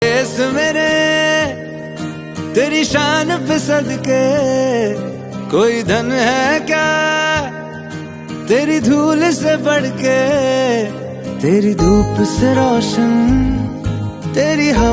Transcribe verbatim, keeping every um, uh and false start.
इस मेरे तेरी शान पे सदके कोई धन है क्या तेरी धूल से बढ़ के, तेरी धूप से रोशन तेरी हवा